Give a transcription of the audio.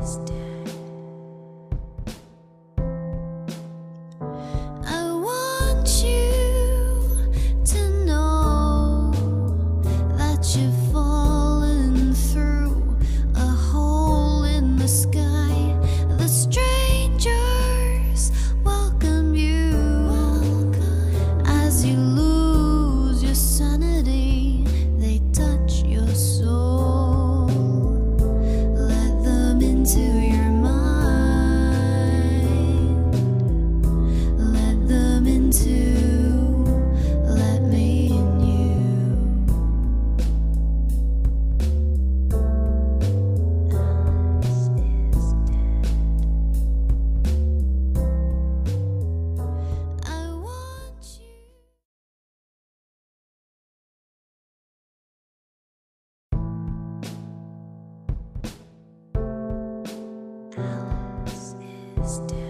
I want you to know that you've fallen through a hole in the sky. The strangers welcome you as you lose your sanity. They touch your soul. Let them into your mind. Let them into. Let me in you. Alice is dead. I want you. Alice is dead.